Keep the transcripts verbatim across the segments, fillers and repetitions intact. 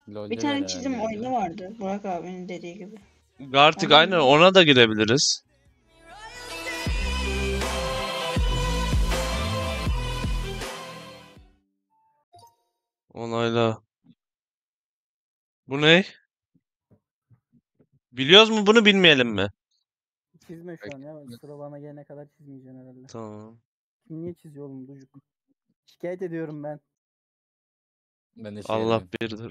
Bir LoL'de tane ver çizim herhalde bir oyunu de. vardı. Burak abinin dediği gibi. Artık Ona aynen mı? ona da girebiliriz. Onayla. Bu ne? Biliyoruz mu bunu bilmeyelim mi? Çizme şu an ya. Sıra bana gelene kadar çizmeyeceksin herhalde. Tamam. Kim niye çiziyor oğlum ducuk? Şikayet ediyorum ben. Ben de Allah şehirdim. birdir.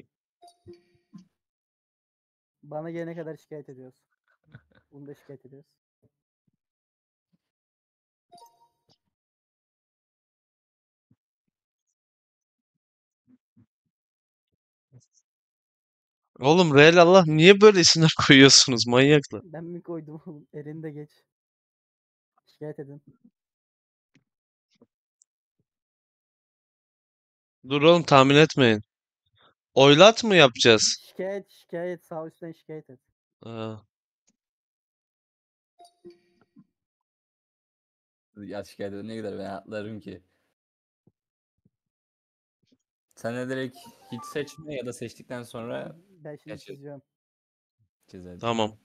Bana gelene kadar şikayet ediyoruz. Bunu da şikayet ediyoruz. Oğlum reel Allah niye böyle isimler koyuyorsunuz manyaklar? Ben mi koydum oğlum? Erin de geç. Şikayet edin. Dur oğlum tahmin etmeyin. Oylat mı yapacağız? Şikayet şikayet sağ üstten şikayet et. Ha. Ya şikayet ne gider, ben atlarım ki. Sen de direkt hiç seçme ya da seçtikten sonra Ben şimdi Gerçi- çiziyorum. çizer. Tamam.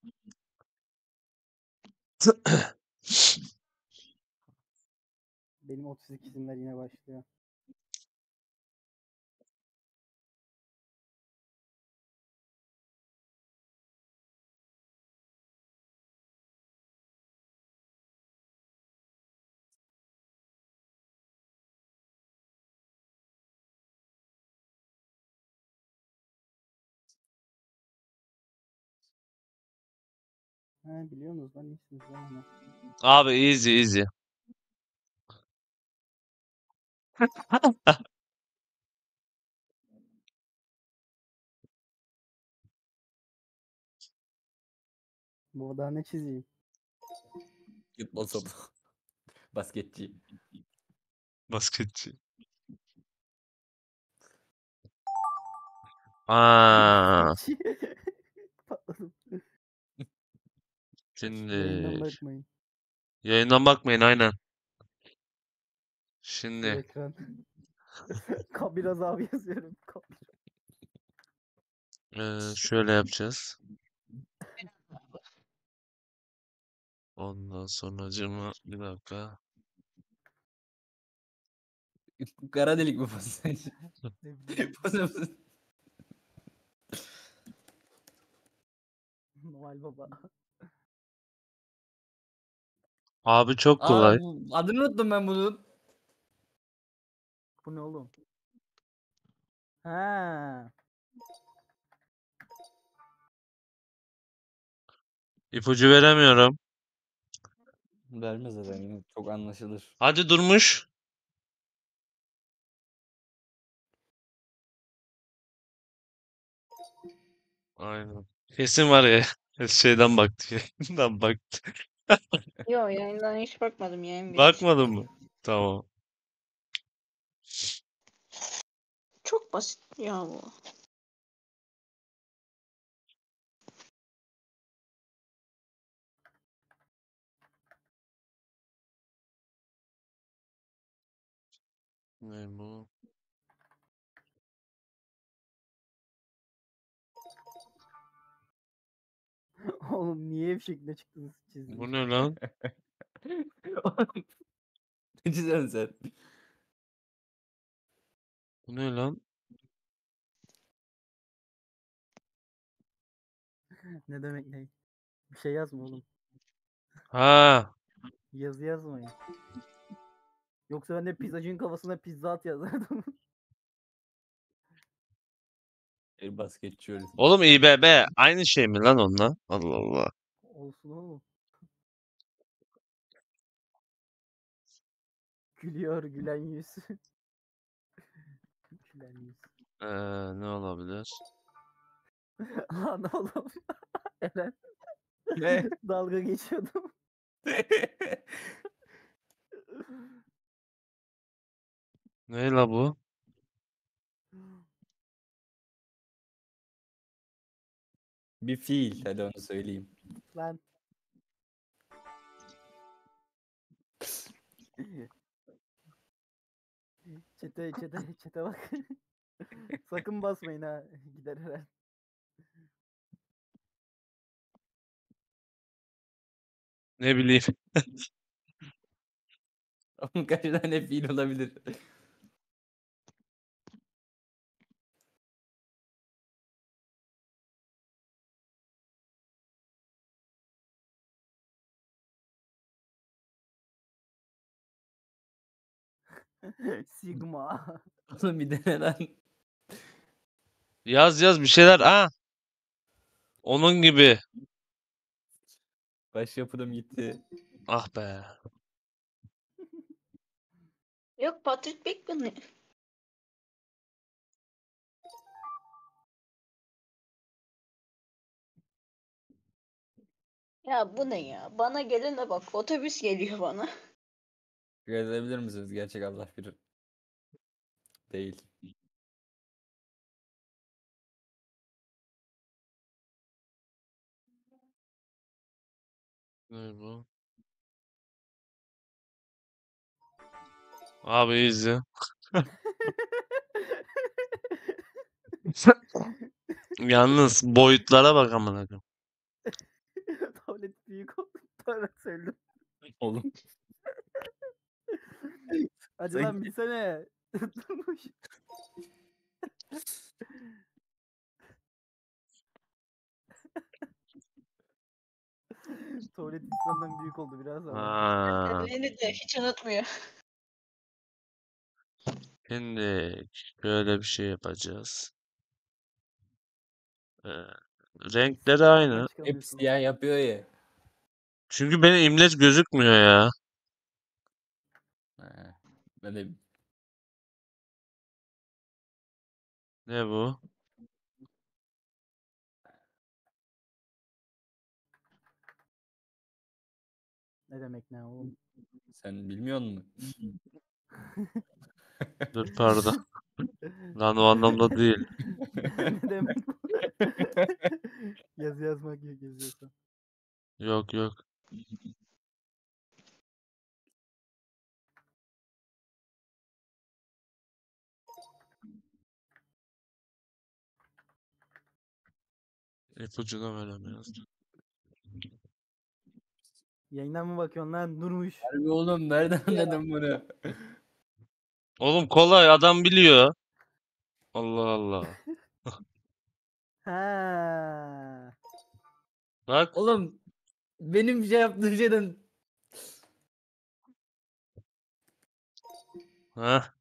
Benim otuz iki çizimler yine başlıyor. Ha biliyorsunuz lan iyisiniz lan yine. Abi easy easy. Burada ne çizeyim? Futbol topu. Basketçi. Basketçi. Aa, Basketçi. Patladım. şimdi Yayından bakmayın. yayından bakmayın aynen. Şu Şimdi ekran. Kabiraz abi yazıyorum. Kab- eee, şöyle yapacağız. Ondan sonracığıma bir dakika. Kara delik bu pozisyon. Ne bileyim. Pozisyon. Noel Baba. Abi çok Aa, kolay. bu- adını unuttum ben bunun. Bu ne oğlum? Ha. İpucu veremiyorum. Vermez zaten yine çok anlaşılır. Hadi Durmuş. Aynen. Kesin var ya. Şeyden baktı. Yayından baktı. Yo yayından hiç bakmadım. Yayın bir Bakmadın mı? Tamam. Çok basit ya bu. Ne bu? Oğlum niye bir şekilde çıktınız çizdiniz? Bu ne lan? Ne çiziyorsun sen? Bu ne lan? Ne demek ne? Bir şey yazma oğlum. Ha. Yazı yazmayın. Yoksa ben de pizzacının kafasına pizza at yazardım. Bir basketçi öyle. Oğlum İBB aynı şey mi lan onunla? Allah Allah. Olsun oğlum. Gülüyor gülen yüz. Gülen yüz. Ee, ne olabilir? Lan oğlum. Eren Ne? dalga geçiyordum. Ne la bu? Bir fiil, hadi onu söyleyeyim. Lan. Çete çete çete bak. Sakın basmayın ha. Gider herhalde. Ne bileyim. Oğlum kaç tane fiil olabilir? Sigma. Oğlum bir dene lan. Yaz yaz bir şeyler. Ha. Onun gibi. Başyapıdım gitti. Ah be. Yok Patrick Bateman. Ya bu ne ya? Bana gelene bak. Otobüs geliyor bana. Görebilir misiniz? Gerçek Allah bilir. Değil. Ne bu? Abi easy. Yalnız boyutlara bak amına koyayım. Tablet büyük oldu. Tablet söyledim. Oğlum. Hadi Sen- lan bilsene. Durmuş. Tuvalet insandan büyük oldu biraz ama. Ha. Beni de hiç unutmuyor. Şimdi şöyle bir şey yapacağız. Ee, renkleri aynı. Buradan Hep çıkamıyorsun. siyah yapıyor ya. Çünkü benim imleç gözükmüyor ya. Ha, ben de Ne bu? Ne demek ne oğlum? sen bilmiyor musun? Dur pardon. Lan o anlamda değil. Ne demek bu? Yazı yazmak yok yazıyorsan. Yok yok. İpucuna veremiyoruz. Yayından mı bakıyorsun lan? Durmuş. Harbi oğlum nereden anladın bunu? Oğlum kolay adam biliyor. Allah Allah. Ha. Bak. Oğlum benim şey yaptığım şeyden Ha.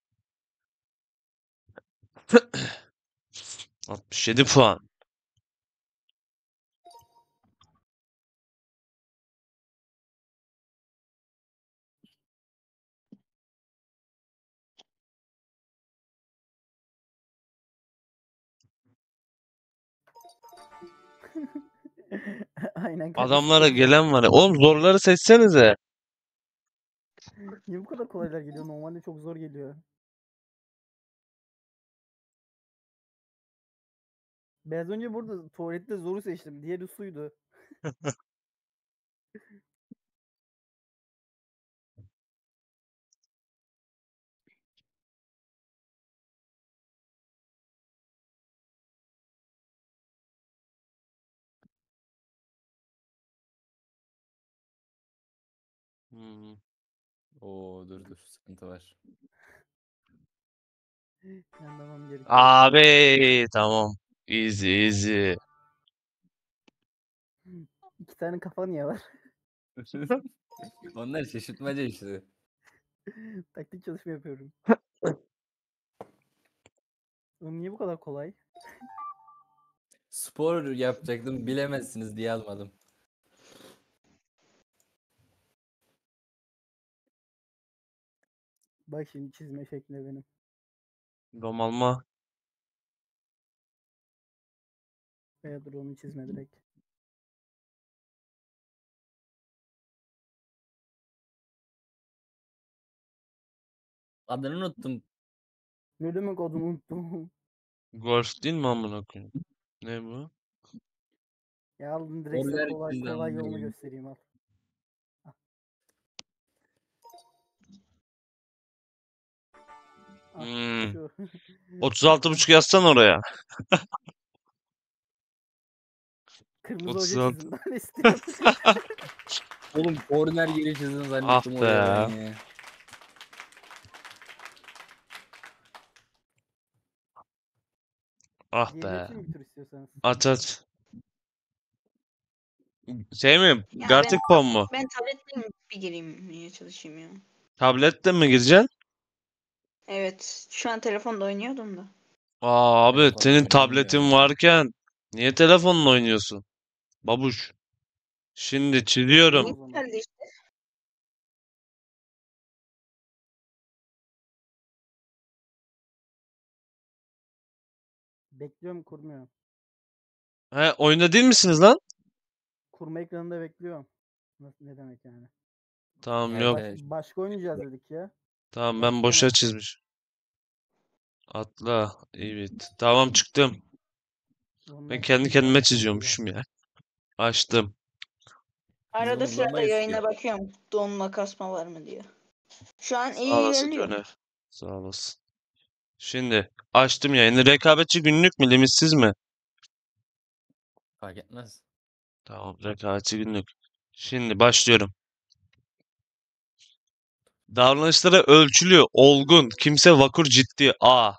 altmış yedi puan. Aynen kardeşim. Adamlara gelen var ya. Oğlum zorları seçsenize. Niye bu kadar kolaylar geliyor? Normalde çok zor geliyor. Ben az önce burada tuvalette zoru seçtim. Diğeri suydu. Hmm. Oo dur dur sıkıntı var. Anlamam gerekiyor. Abi tamam. Easy easy. İki tane kafa niye var? Onlar şaşırtmaca işte. Taktik çalışma yapıyorum. Oğlum niye bu kadar kolay? Spor yapacaktım bilemezsiniz diye almadım. Bak şimdi çizme şekli benim. Domalma. Veya dur onu çizme direkt. Adını unuttum. Ne demek adını unuttum. Golf değil mi amına koyayım? Ne bu? Ya aldım direkt size Orler kolay, çizdi kolay amına yolunu koyayım. göstereyim al. Ah, Hmm. şu. otuz altı buçuk yazsan oraya. Kırmızı hoca otuz altı. çizin. Ben istiyorum. Oğlum korner yeri çizdin Ah zannettim oraya ben be. ya. Ah Diğerini be. açayım bir tur istiyorsanız. At at. Şey mi? Ya ben Gartic Pom mu? ben tabletle bir gireyim çalışayım ya. Tabletle mi gireceksin? Evet. Şu an telefonda oynuyordum da. Aa abi Telefonla senin oynanmıyor tabletin ya. varken niye telefonla oynuyorsun? Babuş. Şimdi çiziyorum. O zaman. Geldi işte. Bekliyorum, kurmuyor. He oyunda değil misiniz lan? Kurma ekranında bekliyorum. Nasıl, ne demek yani? Tamam Evet, yok. Baş, evet. başka oynayacağız dedik ya. Tamam ben Başka boşa ne? çizmiş. Atla. Evet. Tamam çıktım. Onun Ben da kendi bir kendime dakika bekliyor. çiziyormuşum ya. Açtım. Biz Arada bunu sırada bulamayız yayına ki. bakıyorum. Donma kasma var mı diye. Şu an Sağ iyi olasın ilerliyor. Caner. Sağ olasın. Şimdi açtım yayını. Rekabetçi günlük mü? Limitsiz mi? Fark etmez. Tamam rekabetçi günlük. Şimdi başlıyorum. Davranışlara ölçülü, olgun, kimse vakur ciddi. A.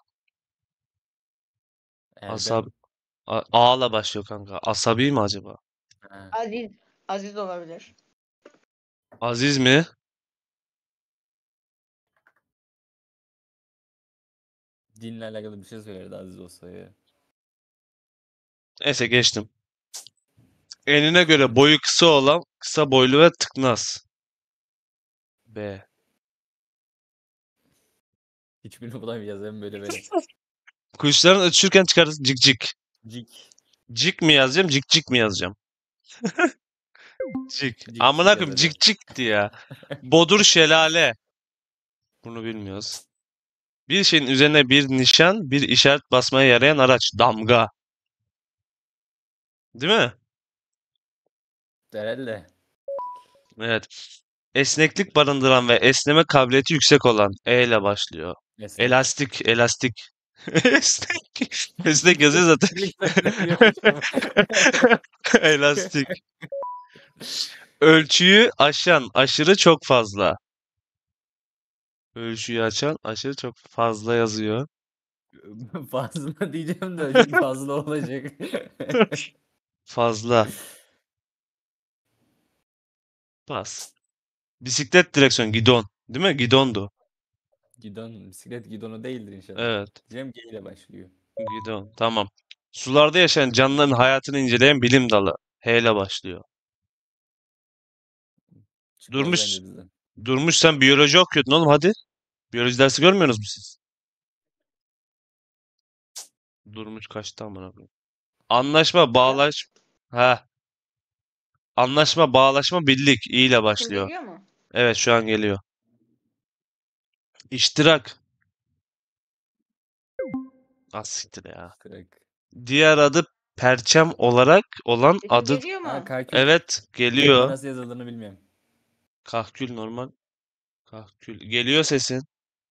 Erdem. Asab A A'la başlıyor kanka. Asabi mi acaba? Ha. Aziz. Aziz olabilir. Aziz mi? Dinle alakalı bir şey söylerdi Aziz olsa ya. Neyse geçtim. Enine göre boyu kısa olan kısa boylu ve tıknaz. B. Hiçbirini bulamayacağız hem böyle böyle. Kuşların ötüşürken çıkarız cik cik. Cik. Cik mi yazacağım, cik cik mi yazacağım? Cik. Cik Amına cik yaz koyayım hadi. cik cikti ya. Bodur şelale. Bunu bilmiyoruz. Bir şeyin üzerine bir nişan, bir işaret basmaya yarayan araç. Damga. Değil mi? Herhalde. Evet. Esneklik barındıran ve esneme kabiliyeti yüksek olan. E ile başlıyor. Esnek. Elastik, elastik. Esnek. Esnek yazıyor zaten. Birlikte söylüyormuş ama. Elastik. Ölçüyü aşan, aşırı çok fazla. Ölçüyü aşan, aşırı çok fazla yazıyor. Fazla diyeceğim de şimdi fazla olacak. Fazla. Pas. Bisiklet direksiyon, gidon. Değil mi? Gidondu. Gidon, bisiklet gidonu değildir inşallah. Evet. Diyeceğim G ile başlıyor. Gidon. Tamam. Sularda yaşayan canlıların hayatını inceleyen bilim dalı. H ile başlıyor. Çıkmaz Durmuş. bence bizden. Durmuş sen biyoloji okuyordun oğlum hadi. Biyoloji dersi görmüyorsunuz mu siz? Durmuş kaçtı amına koyayım. Anlaşma, bağlaş. Ha. Anlaşma, bağlaşma, birlik. İ ile Şimdi başlıyor. geliyor mu? Evet şu an geliyor. İştirak. Az siktir ya. Kırık. Diğer adı perçem olarak olan Sesim adı. geliyor Ha mu? kalkül. Evet Ama geliyor. nasıl yazıldığını bilmiyorum. Kahkül normal. Kahkül. Geliyor sesin.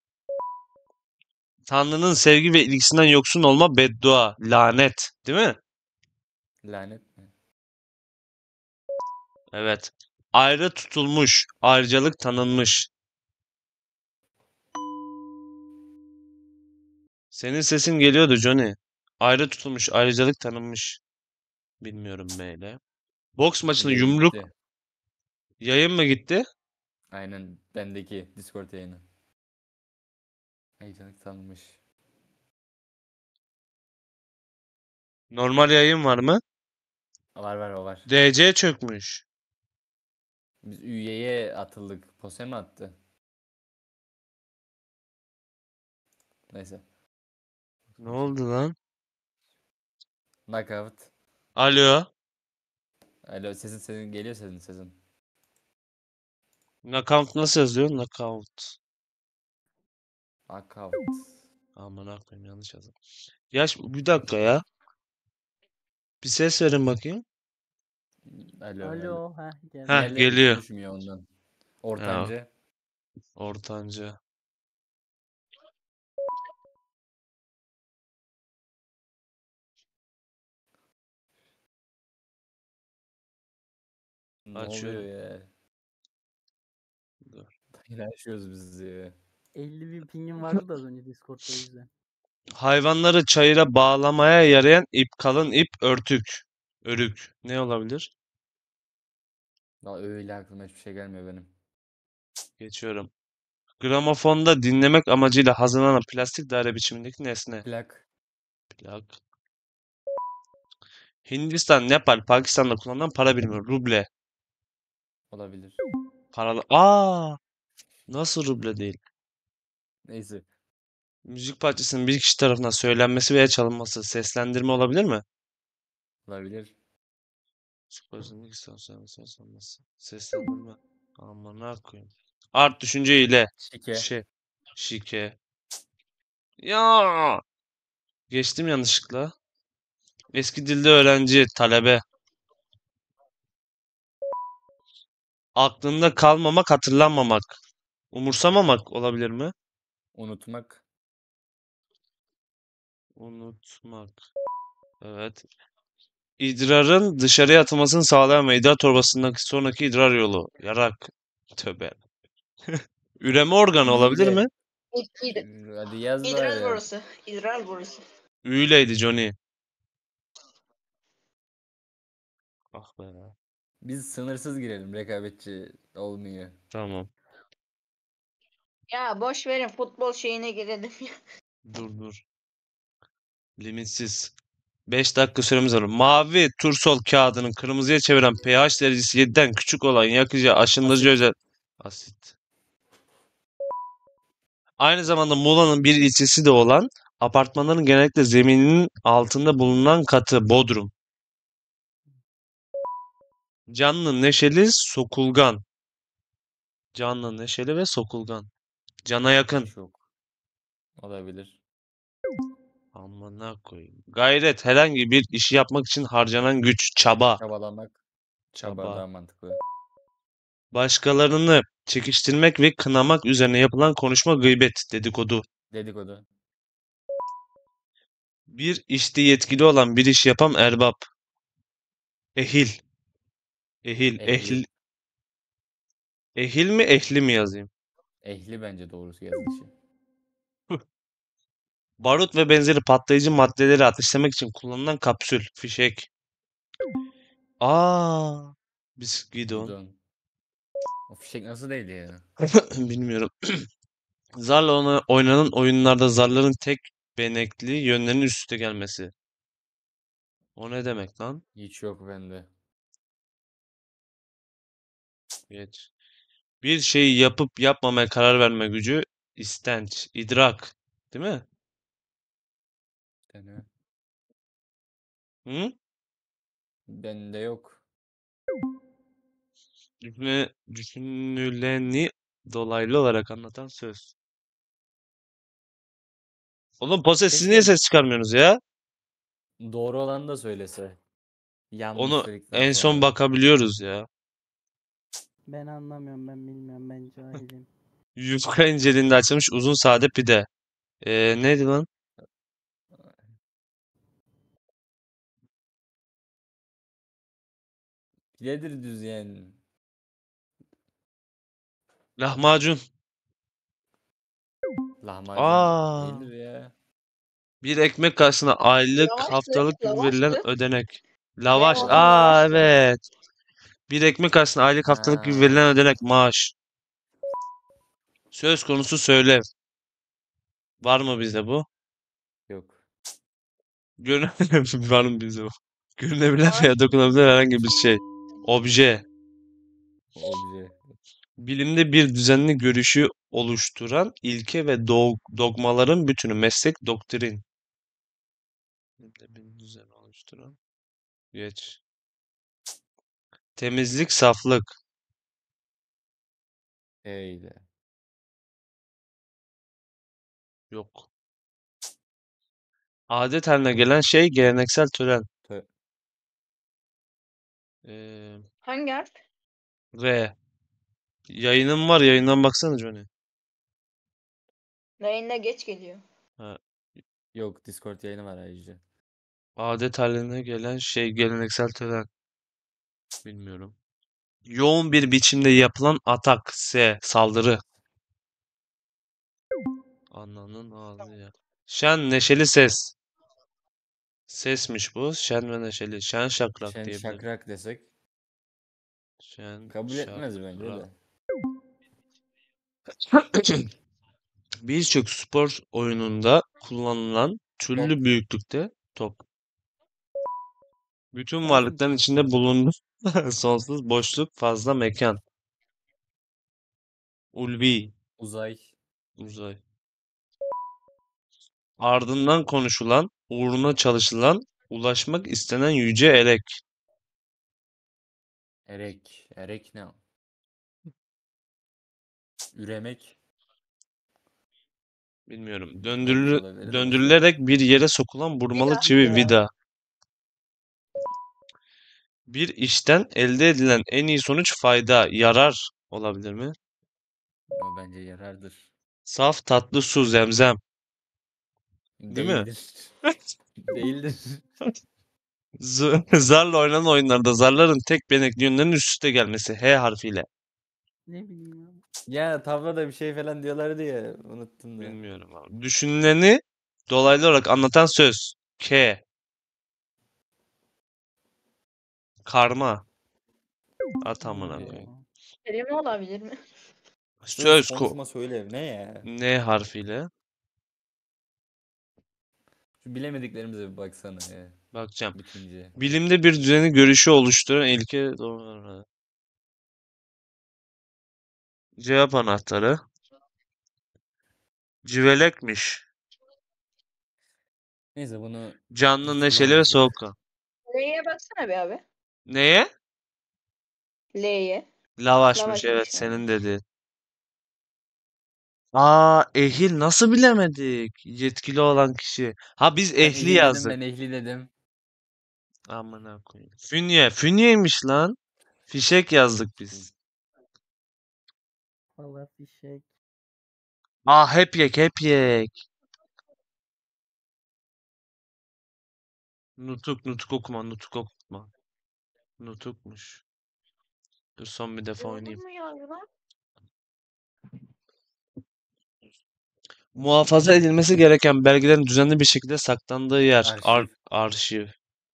Tanrı'nın sevgi ve ilgisinden yoksun olma beddua. Lanet. Değil mi? Lanet mi? Evet. Ayrı tutulmuş. Ayrıcalık tanınmış. Senin sesin geliyordu Johnny. Ayrı tutulmuş. Ayrıcalık tanınmış. Bilmiyorum neyle. Boks maçında Yayın yumruk gitti. yayın mı gitti? Aynen bendeki Discord yayını. Heyecanlık tanınmış. Normal yayın var mı? Var var o var. D C çökmüş. Biz üyeye atıldık. Pose mi attı? Neyse. Ne oldu lan? Knockout. Alo. Alo sesin sesin geliyor sesin sesin. Knockout nasıl yazıyor? Knockout. Knockout. Aman akıyım yanlış yazdım. Ya şimdi bir dakika ya. Bir ses verin bakayım. Alo alo. Alo. Heh, geldi. Heh Diğerleri geliyor. düşmüyor ondan. Ya, Ortanca. ortanca. Ne Açıyorum. oluyor ya? Dur. İnançıyoruz biz ya. elli bin pingim vardı da az önce Discord'da o yüzden. Hayvanları çayıra bağlamaya yarayan ip, kalın ip, örtük. Örük. Ne olabilir? Daha öyle aklıma hiçbir şey gelmiyor benim. Geçiyorum. Gramofonda dinlemek amacıyla hazırlanan plastik daire biçimindeki nesne. Plak Plak. Hindistan, Nepal, Pakistan'da kullanılan para birimi. Ruble. olabilir. Paralı. Aa, nasıl ruble değil? Neyse. Müzik parçasının bir kişi tarafından söylenmesi veya çalınması. Seslendirme olabilir mi? Olabilir. Psikolojinin seslenmesi. Seslendirme. Amına koyayım. Art düşünce ile. Şike. Şey. Şike. Ya. Geçtim yanlışlıkla. Eski dilde öğrenci, talebe. Aklında kalmamak, hatırlanmamak. Umursamamak olabilir mi? Unutmak. Unutmak. Evet. İdrarın dışarıya atılmasını sağlayan ve idrar torbasındaki sonraki idrar yolu. Yarak. Tövbe. Üreme organı olabilir Mide. mi? İd, id, Hadi yaz idrar bari. borusu. İdrar borusu. Üyleydi Johnny. Ah be. Biz sınırsız girelim. Rekabetçi olmuyor. Tamam. Ya boş verin futbol şeyine girelim ya. Dur dur. Limitsiz. beş dakika süremiz var. Mavi tursol kağıdının kırmızıya çeviren pH derecesi yediden küçük olan yakıcı aşındırıcı Asit. özel. Asit. Aynı zamanda Muğla'nın bir ilçesi de olan apartmanların genellikle zemininin altında bulunan katı Bodrum. Canlı, neşeli, sokulgan. Canlı, neşeli ve sokulgan. Cana yakın. Çok. Olabilir. Amına koyayım. Gayret, herhangi bir işi yapmak için harcanan güç, çaba, Çabalamak. Çaba çaba. daha mantıklı. Başkalarını çekiştirmek ve kınamak üzerine yapılan konuşma gıybet, dedikodu. Dedikodu. Bir işte yetkili olan bir iş yapan erbap. Ehil. Ehil. Ehil. Ehli. Ehil mi ehli mi yazayım? Ehli bence doğrusu yazılışı. Barut ve benzeri patlayıcı maddeleri ateşlemek için kullanılan kapsül, fişek. Aa, bisküvidon. Gidon. O fişek nasıl değildi ya? Bilmiyorum. Zarla ona- oynanan oyunlarda zarların tek benekli yönlerinin üst üste gelmesi. O ne demek lan? Hiç yok bende. Geç. Bir şeyi yapıp yapmamaya karar verme gücü, istenç, idrak. Değil mi? Dene. Hı? Bende yok. Düşünü, düşünüleni dolaylı olarak anlatan söz. Oğlum Pose siz niye Keşke ses çıkarmıyorsunuz ya? doğru olanı da söylese. Yanlış Onu dedikten en son sonra. bakabiliyoruz ya. Ben anlamıyorum, ben bilmiyorum, ben cahilim. Yufka inceliğinde açılmış uzun sade pide. Ee, neydi lan? Pidedir düz yani. Lahmacun. Lahmacun Aa, değildir ya. bir ekmek karşısına aylık, Lavaştı. haftalık gibi verilen Lavaştı. ödenek. Lavaş. Cevabı Lavaş. Aa, lavaştı. evet. Bir ekmek karşısına aylık, haftalık gibi Ha, verilen ödenek maaş. Söz konusu söylev. Var mı bizde bu? yok. Görünebilen var mı bizde bu? Görünebilen Var. veya dokunabilir herhangi bir şey. Obje. Obje. Bilimde bir düzenli görüşü oluşturan ilke ve dog- dogmaların bütünü. Meslek, doktrin. Bilimde bir düzen oluşturan. Geç. Temizlik, saflık. Öyle. Yok. Adet haline gelen şey, geleneksel tören. Tö- Ee, Hangi harf? R. Yayınım var. Yayından baksana Johnny. Yayında geç geliyor. Ha. Yok, Discord yayını var ayrıca. Adet haline gelen şey, geleneksel tören. Bilmiyorum. Yoğun bir biçimde yapılan atak. S. Saldırı. Ananın ağzı ya. Şen neşeli ses. Sesmiş bu. Şen ve neşeli. Şen şakrak Şen diyebilirim. şakrak desek Şen kabul etmez bence şakrak. de. Birçok spor oyununda kullanılan türlü Top. büyüklükte top. Bütün Sensin varlıkların top içinde ya. bulunduğu sonsuz boşluk, fazla mekan. Ulvi, Uzay. uzay. Ardından konuşulan, uğruna çalışılan, ulaşmak istenen yüce erek. Erek. Erek ne? Üremek. Bilmiyorum. Belki Döndürülü, olabilir de. döndürülerek bir yere sokulan burmalı Vida, çivi vida. vida. Bir işten elde edilen en iyi sonuç fayda, yarar olabilir mi? O bence yarardır. Saf tatlı su zemzem. Değil mi? Değildir. Değildir. Z- Zarla oynanan oyunlarda zarların tek benekli yönlerinin üst üste gelmesi. H harfiyle. Ne bileyim ya. Ya tavlada bir şey falan diyorlardı ya. Unuttum da. Bilmiyorum abi. Düşünüleni dolaylı olarak anlatan söz. K. Karma. At amına Allah koyayım. Allah. Kelime olabilir mi? Söz Söz ko konuşma söyle. Ne ya? N harfiyle. Şu bilemediklerimize bir baksana ya. Bakacağım. Bitince. Bilimde bir düzeni görüşü oluşturan ilke doğru. Cevap anahtarı. Civelekmiş. Neyse bunu Canlı, hiç neşeli ve kullanmayacağız. soğukkanlı. L'ye baksana be abi. Neye? L'ye. Lavaşmış, evet, Lavaşmış yani. senin dediğin. Aa, ehil nasıl bilemedik? Yetkili olan kişi. Ha, biz Sen ehli ehil dedim, yazdık. ben ehli dedim. Amına koyayım. Fünye. Fünyeymiş lan. Fişek yazdık biz. Allah fişek. Aa, hep yek hep yek. Nutuk nutuk okuma nutuk okuma. Nutukmuş. Dur son bir defa Doğru oynayayım. mu yazdı lan? Muhafaza edilmesi gereken belgelerin düzenli bir şekilde saklandığı yer. Ar Arşiv. arşiv.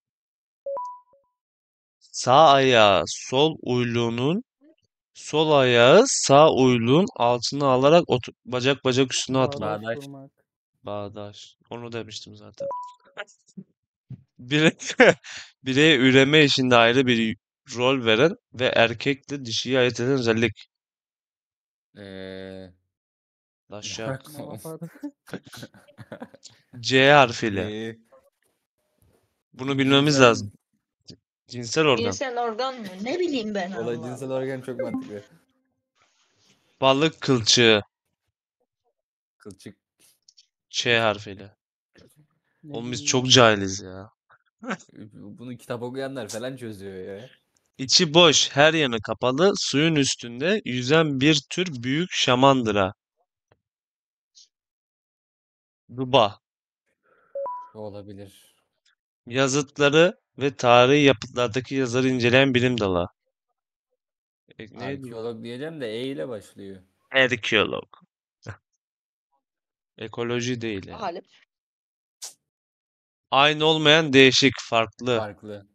Sağ ayağı sol uyluğunun sol ayağı sağ uyluğun altına alarak otur bacak bacak üstüne atmak. Bağdaş Bağdaş. kurmak. Bağdaş. Onu demiştim zaten. Bire, bireye üreme işinde ayrı bir rol veren ve erkekle dişiyi ayırt eden özellik. Eee... Taşak. Muhafaza. C harfiyle. Eee... Bunu bilmemiz Cinsel... lazım. Cinsel organ. Cinsel organ mı? Ne bileyim ben Olay Allah cinsel Allah. organ çok mantıklı. Balık kılçığı. Kılçık. Ç harfiyle. Ne Oğlum biz bileyim çok ya. cahiliz ya. Bunu kitap okuyanlar falan çözüyor ya. İçi boş, her yanı kapalı, suyun üstünde yüzen bir tür büyük şamandıra. Duba. O olabilir. Yazıtları ve tarihi yapıtlardaki yazarı inceleyen bilim dalı. E, neydi bu? Arkeolog diyeceğim de E ile başlıyor. Arkeolog. Ekoloji değil yani. Halim. Aynı olmayan değişik, farklı. Farklı.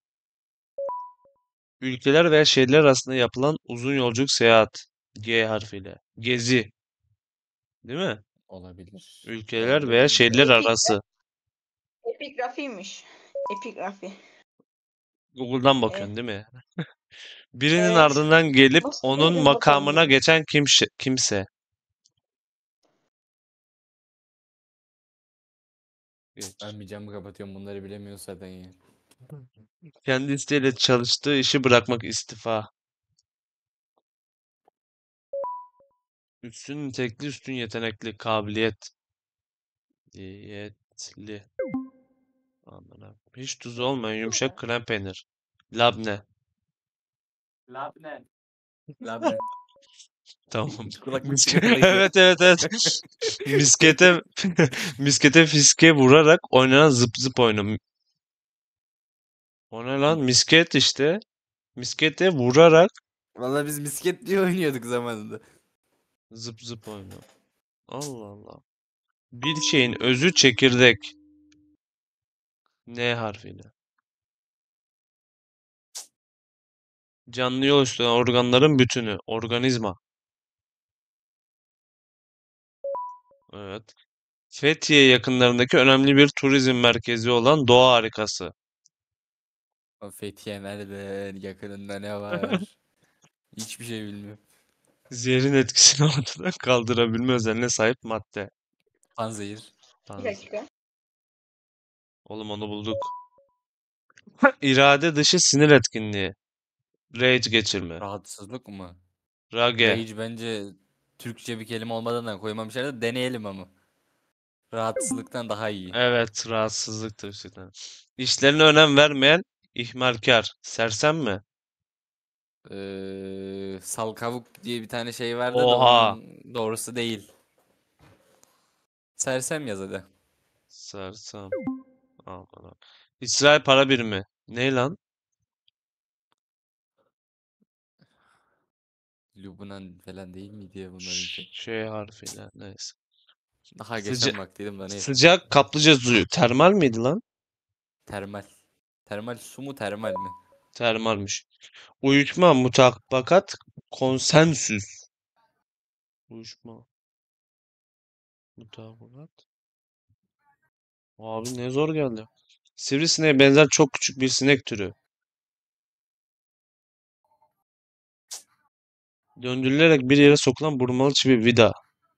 Ülkeler veya şehirler arasında yapılan uzun yolculuk seyahat. G harfiyle. Gezi. Değil mi? Olabilir. Ülkeler Olabilir, veya olabilir. şehirler Epik, arası. epigrafiymiş. Epigrafi. Google'dan E, bakıyorsun değil mi? Birinin evet. ardından gelip Nasıl onun söyledim bakalım makamına bunu? geçen kimse. kimse. Geç. Ben bir camı kapatıyorum, bunları bilemiyoruz zaten ya. Kendi isteğiyle çalıştığı işi bırakmak, istifa. Üstün nitelikli, üstün yetenekli, kabiliyet. Yetli. Amına. Hiç tuzu olmayan yumuşak krem peynir. Labne. Labne. Labne. Tamam. Kulak Mis- sigara Evet evet evet. Miskete miskete fiske vurarak oynanan zıp zıp oyunu. O ne lan? Misket işte. Miskete vurarak Vallahi biz misket diye oynuyorduk zamanında. Zıp zıp oyunu. Allah Allah. Bir şeyin özü çekirdek. N harfiyle. Canlıyı oluşturan organların bütünü. Organizma. Evet. Fethiye yakınlarındaki önemli bir turizm merkezi olan doğa harikası. O Fethiye nerede? Yakınında ne var? Hiçbir şey bilmiyorum. Zehrin etkisini ortadan kaldırabilme özelliğine sahip madde. Panzehir. Bir Tanrı. dakika. Oğlum onu bulduk. İrade dışı sinir etkinliği. Rage geçirme. Rahatsızlık mı? Rage. Rage bence Türkçe bir kelime olmadan da koymamışlar da deneyelim ama. Rahatsızlıktan daha iyi. Evet, rahatsızlıktır cidden. İşlerine önem vermeyen ihmalkar. Sersem mi? Ee, salkavuk diye bir tane şey vardı da Oha. onun doğrusu değil. Sersem yaz hadi. Sersem. Aman ha. İsrail para birimi. Ne lan? Lübnan falan değil miydi ya bunlarınki? Ş- Şey harfiyle. Neyse. Daha Sıca geçen baktıydım da neyse. sıcak kaplıca suyu. Termal miydi lan? Termal. Termal su mu termal mi? Termalmiş. Uyuşma, mutabakat, konsensüs. Uyuşma, mutabakat. Abi ne zor geldi. Sivrisineğe benzer çok küçük bir sinek türü. Döndürülerek bir yere sokulan burmalı çivi vida.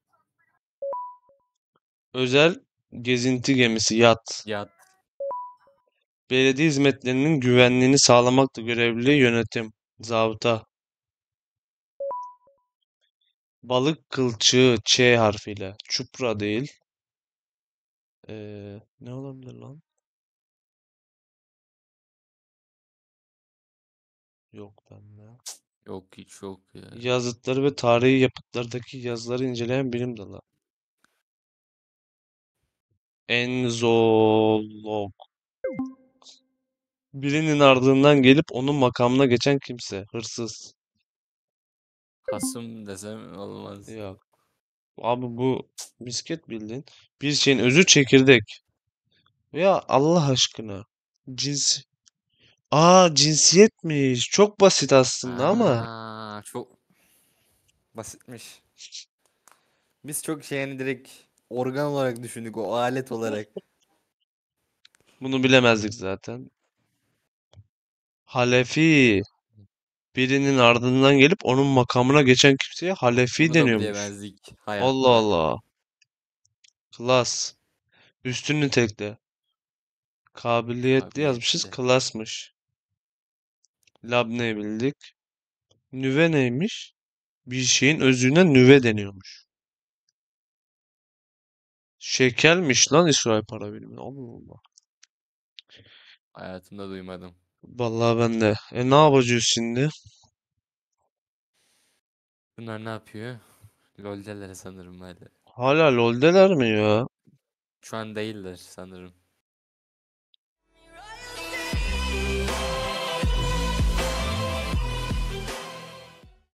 Özel gezinti gemisi yat. Ya Belediye hizmetlerinin güvenliğini sağlamakla görevli yönetim. Zabıta. Balık kılçığı Ç harfiyle. Çupra değil. Ee, ne olabilir lan? Yok bende. yok hiç yok ya. Yazıtları ve tarihi yapıtlardaki yazıları inceleyen bilim dalı. Enzolog. Birinin ardından gelip onun makamına geçen kimse. Hırsız. Hasım desem olmaz. Yok. Abi bu misket bildiğin. Bir şeyin özü çekirdek. Ya Allah aşkına. Cins. Aa cinsiyetmiş. Çok basit aslında ama. Aa, çok basitmiş. Biz çok şey yani direkt organ olarak düşündük o alet olarak. Bunu bilemezdik zaten. Halefi. Birinin ardından gelip onun makamına geçen kimseye halefi Bunu da deniyormuş. bilemezdik Allah hayatta. Allah. Klas. Üstün nitelikte. Kabiliyetli yazmışız. Kabiliyetli. Klasmış. Lab ne bildik? Nüve neymiş? Bir şeyin özüne nüve deniyormuş. Şekelmiş lan İsrail para birimi. Allah Allah. Hayatımda duymadım. Vallahi ben de. E ne yapacağız şimdi? Bunlar ne yapıyor? LoL'deler sanırım hadi. Hala LoL'deler mi ya? Şu an değiller sanırım.